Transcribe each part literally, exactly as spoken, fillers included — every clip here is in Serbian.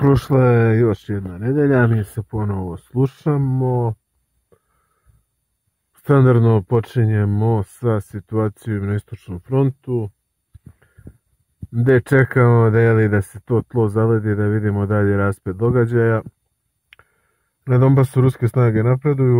Prošla je još jedna nedelja, mi se ponovo slušamo. Standardno počinjemo sa situacijom na istočnom frontu, gde čekamo da, jeli, da se to tlo zaledi, da vidimo dalje rasplet događaja. Na Donbasu ruske snage napreduju,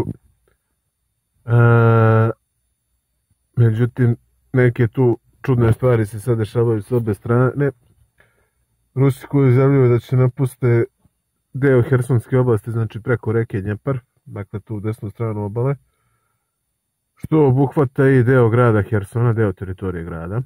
e, međutim neke tu čudne stvari se sad dešavaju s obe strane. Rusi koji izjavljuju da će napuste deo Hersonske oblasti, znači preko reke Dnjepar, dakle tu u desnu stranu obale, što obuhvata i deo grada Hersona, deo teritorije grada.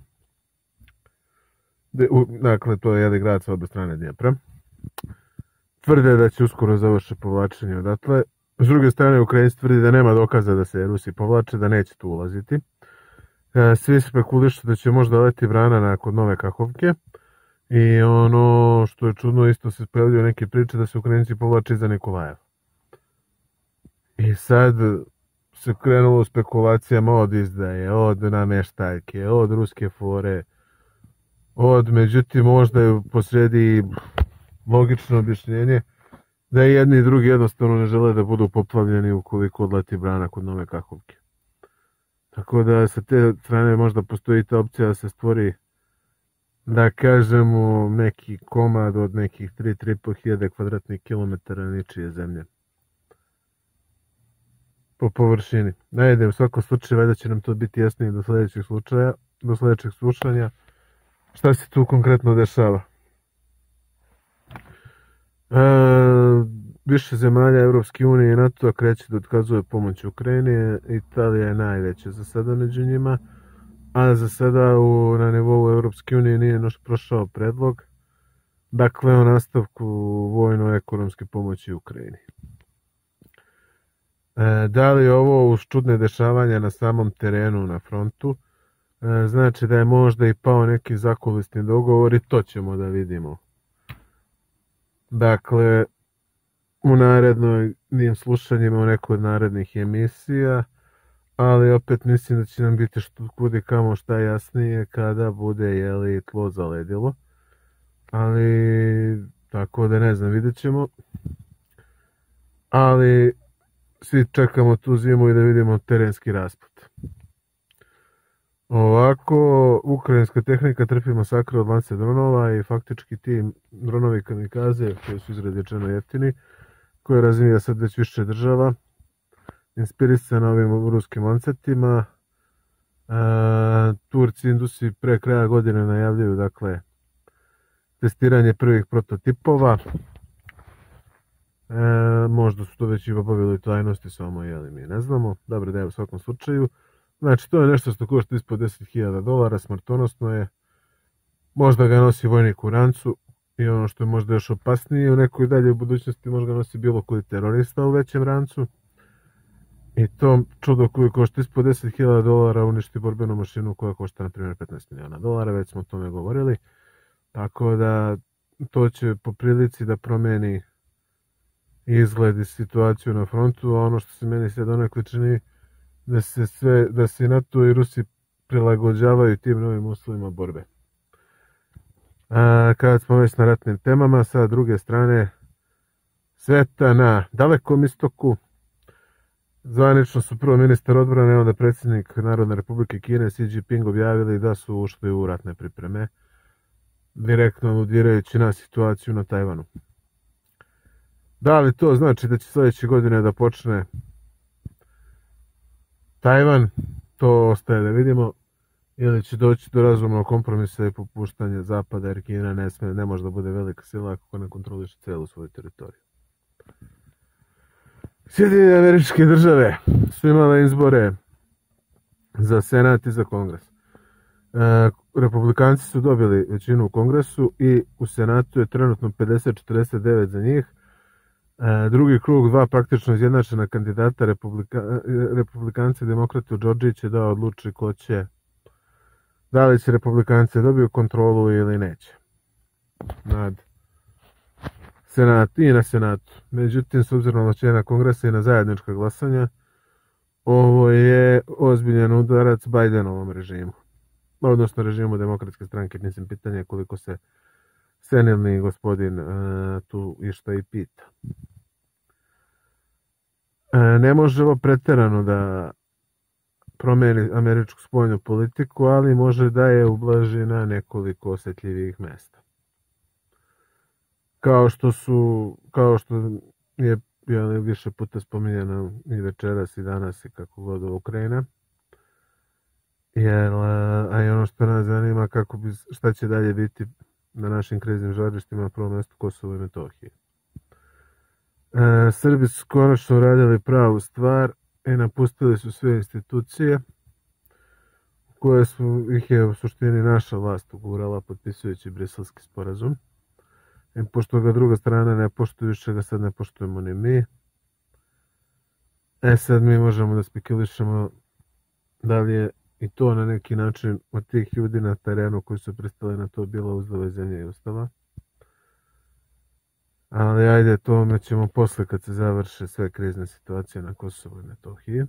De, u, dakle, to je jedan grad sa obe strane Dnjepra. Tvrde da će uskoro završiti povlačenje odatle. S druge strane, Ukrajinci tvrdi da nema dokaza da se Rusi povlače, da neće tu ulaziti. Svi spekulišu da će možda leti brana nakon Nove Kahovke. I ono što je čudno, isto se pojavljaju neke priče da se Ukrajinci povlače iza Nikolajeva. I sad se krenulo u spekulacijama od izdaje, od namještaljke, od ruske fore, od, međutim, možda je posredi logično objašnjenje da i jedni i drugi jednostavno ne žele da budu poplavljeni ukoliko odleti brana kod Nove Kahovke. Tako da sa te strane možda postoji ta opcija da se stvori, da kažemo, neki komad od nekih tri do tri i po hiljade kvadratnih kilometara ničije zemlje po površini. Najde, u svakom slučaju, valjda će nam to biti jasnije do sljedećeg slučaja, do sljedećeg slušanja. Šta se tu konkretno dešava? E, više zemalja Europske unije i NATO kreće da otkazuje pomoć Ukrajini. Italija je najveća za sada među njima, a za sada u, na nivou Europske unije nije noš prošao predlog, dakle o nastavku vojno-ekonomske pomoći Ukrajini. E, da li ovo uz čudne dešavanja na samom terenu na frontu e, znači da je možda i pao neki zakulisni dogovor, i to ćemo da vidimo. Dakle, u narednim slušanjima u nekoj od narednih emisija, ali opet mislim da će nam biti što kudi kamo šta jasnije kada bude, jeli, tlo zaledilo. Ali, tako da ne znam, vidjet ćemo. Ali svi čekamo tu zimu i da vidimo terenski rasput. Ovako, ukrajinska tehnika trpi masakre od lance dronova i faktički ti dronovi kamikaze, koji su izrečeno jeftini, koje razvija sad već više država, inspirisan ovim ruskim lancetima. E, Turci i Indusi pre kraja godine najavljaju, dakle, testiranje prvih prototipova. E, možda su to već i obavili tajnosti, samo jeli mi ne znamo. Dobro, da je u svakom slučaju. Znači, to je nešto što košta ispod deset hiljada dolara, smrtonosno je. Možda ga nosi vojnik u rancu, i ono što je možda još opasnije, u nekoj dalje u budućnosti možda ga nosi bilo koji terorista u većem rancu. I to čudo koje košta ispod deset hiljada dolara uništi borbenu mašinu koja košta, na primjer, petnaest miliona dolara, već smo o tome govorili. Tako da to će po prilici da promeni izgled i situaciju na frontu, a ono što se meni sad onako čini da se sve, da se NATO i Rusi prilagođavaju tim novim uslovima borbe. A, kada smo već na ratnim temama, sa druge strane sveta na Dalekom istoku, zvanično su prvo ministar odbrane, onda predsjednik Narodne Republike Kine Xi Jinping objavili da su ušli u ratne pripreme, direktno aludirajući na situaciju na Tajvanu. Da li to znači da će sljedeće godine da počne Tajvan? To ostaje da vidimo. Ili će doći do razumnog kompromisa i popuštanja Zapada, jer Kina ne, sme, ne može da bude velika sila ako ne kontroliše celu svoju teritoriju. Sjedinjene Američke Države su imale izbore za Senat i za Kongres. E, Republikanci su dobili većinu u Kongresu i u Senatu je trenutno pedeset četrdeset devet za njih. E, drugi krug, dva praktično izjednačena kandidata, Republika, Republikanci i Demokrati u Džordžiji će da odluči ko će, da li će Republikanci dobiju kontrolu ili neće nad Senat i na Senatu. Međutim, s obzirom na većina Kongresa i na zajednička glasanja, ovo je ozbiljan udarac Bajdenovom režimu, odnosno režimu Demokratske stranke. Nisam pitanje koliko se senilni gospodin e, tu išta i pita. E, ne može ovo pretjerano da promijeni američku spoljnu politiku, ali može da je ublaži na nekoliko osjetljivih mjesta. Kao što su, kao što je jeli, više puta spominjeno i večeras i danas i kako god Ukrajina. Jer, a i ono što nas zanima kako bi, šta će dalje biti na našim kriznim žarištima, na prvom mjestu Kosovo i Metohije. E, Srbi su konačno radili pravu stvar i napustili su sve institucije koje su, ih je u suštini naša vlast ugurala potpisujući Briselski sporazum. I pošto ga druga strana ne poštuje, više ga sad ne poštujemo ni mi. E sad mi možemo da spekulišemo da li je i to na neki način od tih ljudi na terenu koji su pristali na to bila uzdala zemlje i ustava. Ali ajde, to ćemo posle kad se završe sve krizne situacije na Kosovu i Metohiji.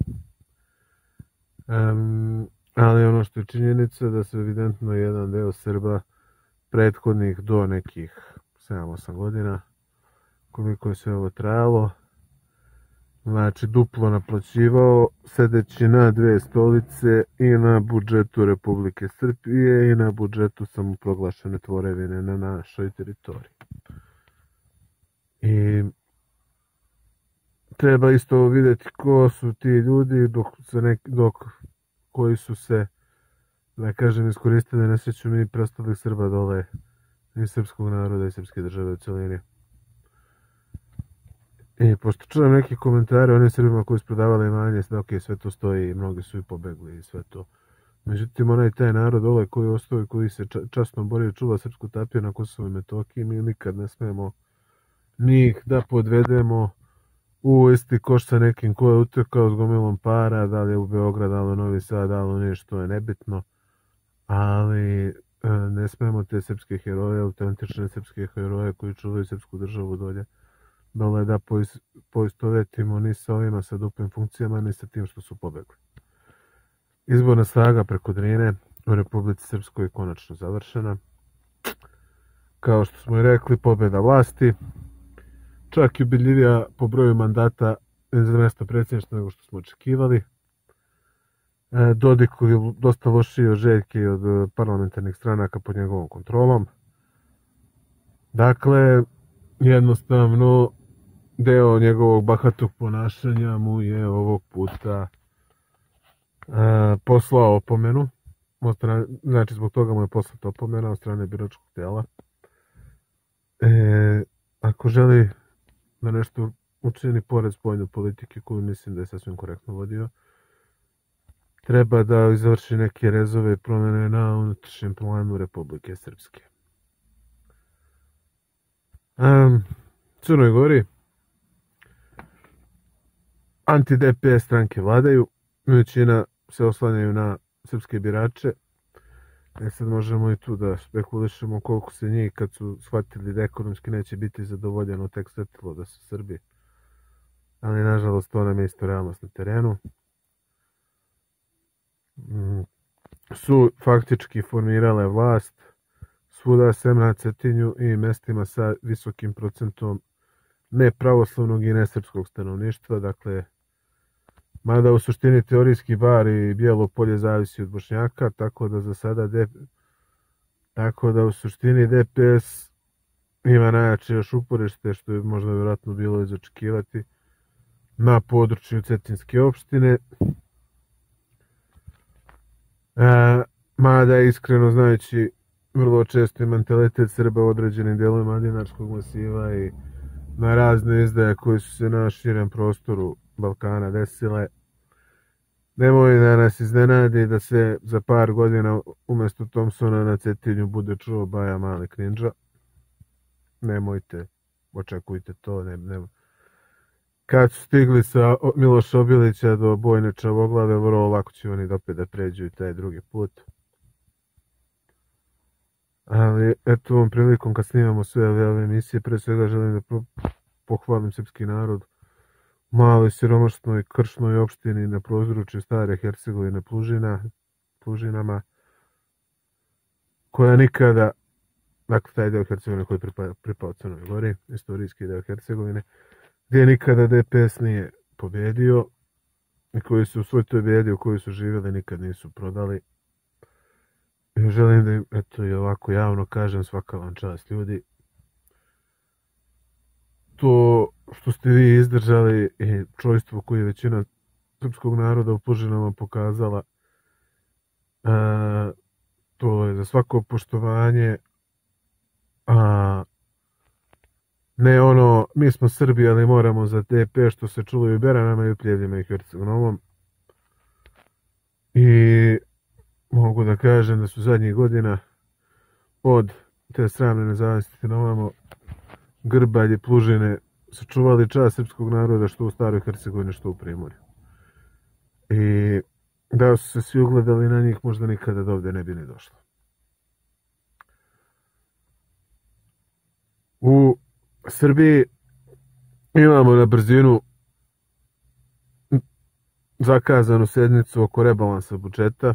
Um, ali ono što je činjenica da se evidentno jedan deo Srba prethodnih do nekih sedam osam godina, koliko je sve ovo trajalo, znači duplo naplaćivao, sedeći na dve stolice i na budžetu Republike Srbije i na budžetu samoproglašene tvorevine na našoj teritoriji. I treba isto vidjeti ko su ti ljudi dok, se nek, dok koji su se, da kažem, iskoristili nesreću mi preostalih Srba dole i srpskog naroda i srpske države u celini. I pošto čujem neki komentare onim Srbima koji su prodavali imanje, da ok, sve to stoji i mnogi su i pobegli i sve to. Međutim, onaj taj narod dole koji ostao i koji se časno bori i čuva srpsku tapiju na Kosovu i Metohiji, mi nikad ne smemo njih da podvedemo u isti koš sa nekim ko je utekao s gomilom para, da li je u Beograd, da li u Novi Sad, da li u nešto, je nebitno. Ali ne smemo te srpske heroje, autentične srpske heroje koji čuvaju srpsku državu dolje, dole da poistovetimo ni sa ovima sa duplim funkcijama, ni sa tim što su pobegli. Izborna saga preko Drine u Republici Srpskoj je konačno završena. Kao što smo i rekli, pobjeda vlasti, čak i ubedljivija po broju mandata za mjesto predsjedništva nego što smo očekivali. Dodik je dosta lošiji od Željke i od parlamentarnih stranaka pod njegovom kontrolom. Dakle, jednostavno, deo njegovog bahatog ponašanja mu je ovog puta uh, poslao opomenu. Znači, zbog toga mu je poslata opomena od strane biračkog tijela. E, ako želi da nešto učini pored spoljne politike, koju mislim da je sasvim korektno vodio, treba da izvrši neke rezove i promjene na unutrašnjem planu Republike Srpske. Um, Crnoj Gori anti-D P S stranke vladaju, većina se oslanjaju na srpske birače. E sad možemo i tu da spekulišemo koliko se njih kad su shvatili da ekonomski neće biti zadovoljeno tek sretilo da su Srbi. Ali nažalost to nam je isto realnost na terenu. Su faktički formirale vlast svuda sem na Cetinju i mestima sa visokim procentom nepravoslavnog i nesrpskog stanovništva. Dakle, mada u suštini teorijski bar i Bijelo Polje zavisi od Bošnjaka, tako da za sada D... tako da u suštini D P S ima najjače još uporište, što je možda vjerojatno bilo izočekivati, na području Cetinske opštine. E, mada iskreno znajući vrlo često i mentalitet Srba u određenim dijelovima Dinarskog masiva i na razne izdaje koje su se na širem prostoru Balkana desile, nemoj da nas iznenadi da se za par godina umjesto Thompsona na Cetinju bude čuo Baja Mali Knindža. Nemojte, očekujte to. Ne, ne. Kad su stigli sa Miloša Obilića do Bojne Čavoglave, vrlo lako će oni opet da pređu i taj drugi put. Ali eto ovom prilikom kad snimamo sve ove emisije, pre svega želim da pohvalim srpski narod u maloj siromašnoj kršnoj opštini na području Stare Hercegovine Plužina, Plužinama, koja nikada dakle taj deo Hercegovine koji pripada, pripada Crnoj Gori, istorijski deo Hercegovine, gdje nikada D P S nije pobjedio i koji su u svoj toj bijedi u kojoj su živjeli nikad nisu prodali. I želim da im, eto i ovako javno kažem, svaka vam čast ljudi. To što ste vi izdržali i čojstvo koje je većina srpskog naroda u Plužinama pokazala, a, to je za svako poštovanje, a ne ono, mi smo Srbi, ali moramo za D P što se čulo i u Beranama i u Pljevljima i Herceg-Novom. I mogu da kažem da su zadnjih godina od te sramne nezavisnosti na ovamo Grbalje, Plužine sačuvali čast srpskog naroda što u Staroj Hercegovini, što u Primorju. I da su se svi ugledali na njih, možda nikada do ovdje ne bi ni došlo. U Srbiji imamo na brzinu zakazanu sednicu oko rebalansa budžeta.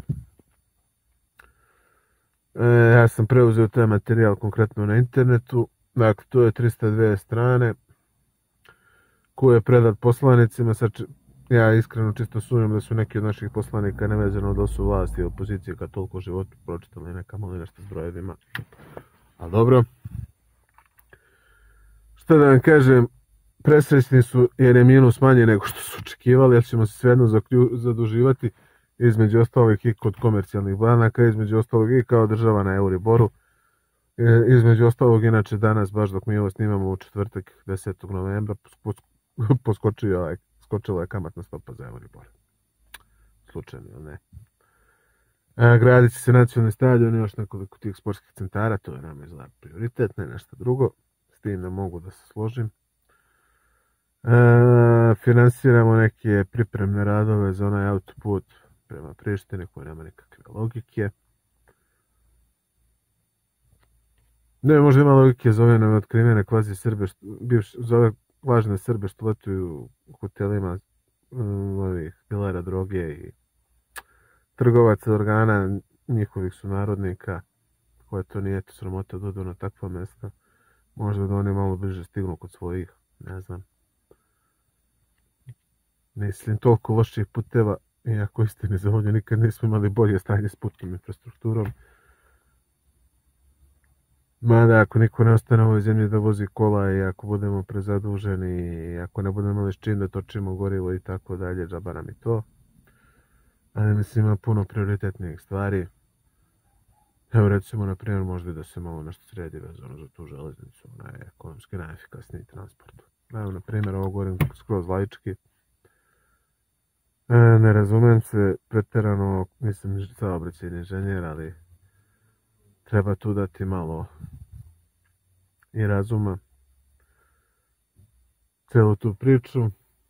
E, ja sam preuzeo taj materijal konkretno na internetu. Dakle, to je tristo dvije strane koje je predat poslanicima. Sad, ja iskreno čisto sumnjam da su neki od naših poslanika, nevezano da su vlasti i opozicije, kad toliko životu pročitali neka malo nešto s brojevima. Ali dobro. Što da vam kažem, presrećni su jer je minus manje nego što su očekivali, jer ćemo se svejedno zaduživati između ostalih i kod komercijalnih banaka, između ostalog i kao država na Euriboru. Između ostalog, inače danas, baš dok mi ovo snimamo u četvrtak desetog novembra, poskočila je, skočila je kamatna stopa za Euribor. Slučajno, ili ne? A, gradit će se nacionalni stadion i još nekoliko tih sportskih centara, to je nam izgleda prioritet, ne nešto drugo. S tim ne mogu da se složim. A, finansiramo neke pripremne radove za onaj autoput prema Prištini koji nema nikakve logike. Ne, možda ima logike za ove neotkrivene kvazi Srbe, što, bivš, za ove lažne Srbe što letuju u hotelima um, ovih dilera droge i trgovaca organa njihovih sunarodnika, koje to nije to sramota da odu na takva mesta. Možda da oni malo bliže stignu kod svojih, ne znam. Mislim, toliko loših puteva, iako istini za ovdje nikad nismo imali bolje stanje s putnom infrastrukturom. Mada ako niko ne ostane u ovoj zemlji da vozi kola i ako budemo prezaduženi i ako ne budemo imali s čim da točimo gorivo i tako dalje, džaba nam i to. Ali mislim ima puno prioritetnijih stvari. Evo recimo, na primjer, možda da se malo nešto sredi vezano za tu železnicu, ona je ekonomski najefikasniji transport. Evo, na primjer, ovo govorim skroz laički. E, ne razumem se pretjerano, nisam saobraćajni inženjer, ali treba tu dati malo i razuma celu tu priču.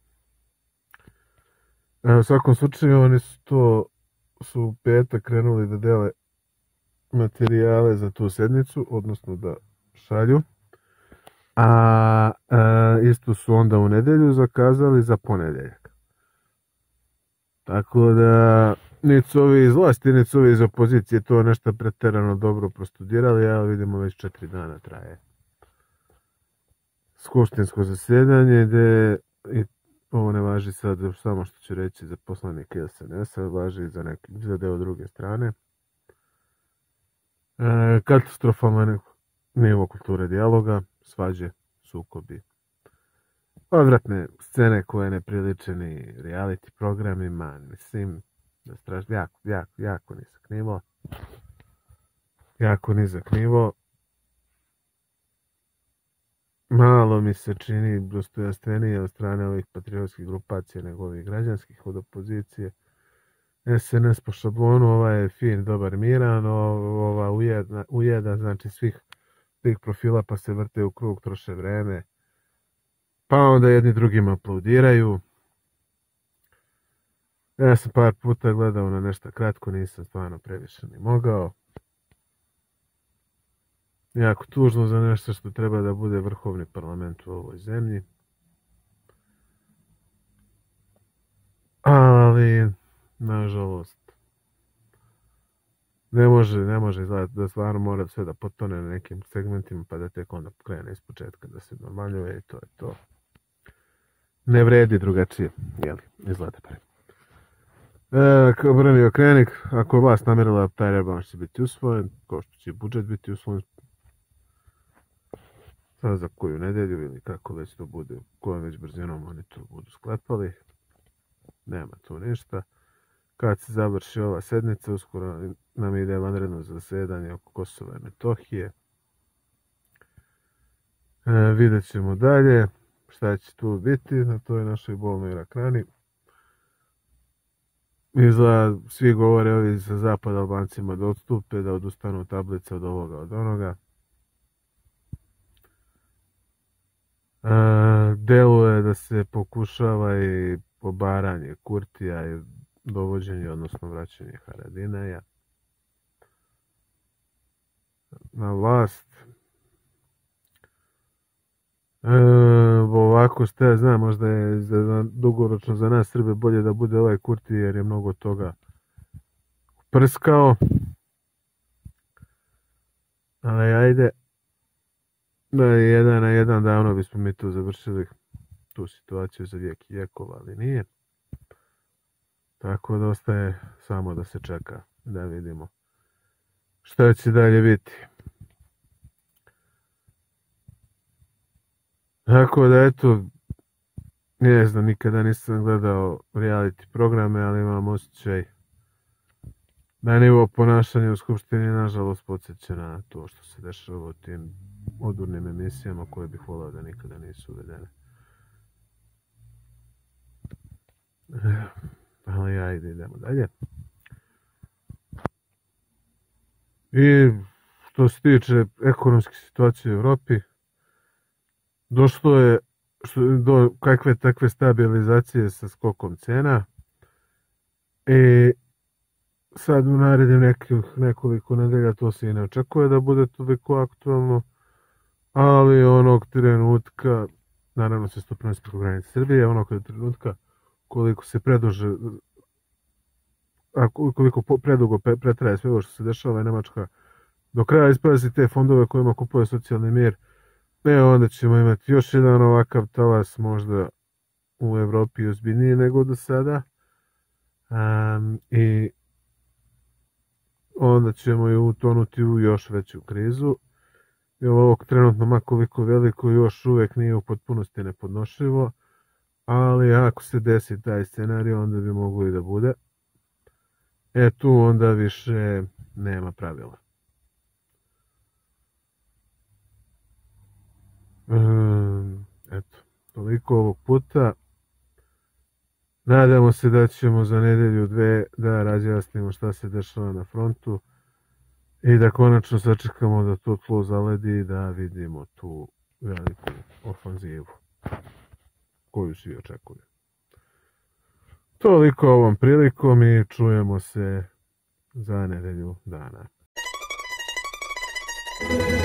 E, u svakom slučaju, oni su to su u petak krenuli da dele materijale za tu sednicu, odnosno da šalju. A, a isto su onda u nedelju zakazali za ponedjeljak. Tako da niti su ovi iz vlasti, niti su ovi iz opozicije to nešto pretjerano dobro prostudirali, ja vidimo već četiri dana traje skupštinsko zasjedanje, gdje i ovo ne važi sad samo što ću reći za poslanike S N S-a, važi za, neki, za deo druge strane. E, katastrofalno nivo kulture dijaloga, svađe, sukobi, odvratne scene koje ne priliče ni reality programima, mislim, da strašno, jako, jako, jako nizak nivo. Jako nizak nivo. Malo mi se čini dostojanstvenije od strane ovih patriotskih grupacija nego ovih građanskih od opozicije. S N S po šablonu, ovaj je fin, dobar, miran, ova ujedna, ujeda, znači svih tih profila pa se vrte u krug, troše vreme. Pa onda jedni drugima aplaudiraju. Ja sam par puta gledao na nešto kratko, nisam stvarno previše ni mogao. Jako tužno za nešto što treba da bude vrhovni parlament u ovoj zemlji. Ali, nažalost, ne može, ne može izgledati da stvarno mora sve da potone na nekim segmentima pa da tek onda krene iz početka da se normalnjuje i to je to. Ne vredi drugačije, jeli, izgleda pare. E, kao brani okrenik, ako vas namjerila, taj rebalans će biti usvojen, kao što će budžet biti usvojen. Sada za koju nedelju ili kako već to bude, kojom već brzinom oni to budu sklepali. Nema tu ništa. Kad se završi ova sednica, uskoro nam ide vanredno zasedanje oko Kosova i Metohije. E, vidjet ćemo dalje šta će tu biti na toj našoj bolnoj rakrani. Izgleda, svi govore ovi sa zapada Albancima da odstupe, da odustanu od tablice od ovoga, od onoga. E, deluje da se pokušava i pobaranje Kurtija i dovođenje, odnosno vraćanje Haradinaja na vlast. E, ovako što ja znam, možda je za, dugoročno za nas Srbe bolje da bude ovaj Kurti jer je mnogo toga prskao. Ali ajde, da je jedan na jedan davno bismo mi tu završili tu situaciju za vijek i vijekova, ali nije. Tako da ostaje samo da se čeka, da vidimo šta će dalje biti. Tako da eto, ne znam, nikada nisam gledao reality programe, ali imam osjećaj da nivo ponašanja u Skupštini nažalost podsjeća na to što se dešava u tim odurnim emisijama koje bih volao da nikada nisu uvedene. Ali ajde, idemo dalje. I što se tiče ekonomske situacije u Evropi, došlo je do kakve takve stabilizacije sa skokom cena i sad u narednim nekih, nekoliko nedelja to se i ne očekuje da bude toliko aktualno, ali onog trenutka, naravno se stopno preko granice Srbije, onog trenutka koliko se preduže, a koliko predugo pretraje sve ovo što se dešava i Nemačka do kraja isprazi te fondove kojima kupuje socijalni mir, ne, onda ćemo imati još jedan ovakav talas možda u Evropi ozbiljniji nego do sada. Um, I onda ćemo ju utonuti u još veću krizu. Jer ovog trenutno makoliko veliko još uvijek nije u potpunosti nepodnošljivo, ali ako se desi taj scenarij, onda bi moglo i da bude. E tu onda više nema pravila. Um, eto, toliko ovog puta. Nadamo se da ćemo za nedelju dve da razjasnimo šta se dešava na frontu i da konačno sačekamo da to tlo zaledi i da vidimo tu veliku ofanzivu koju svi očekuju. Toliko ovom prilikom i čujemo se za nedelju dana.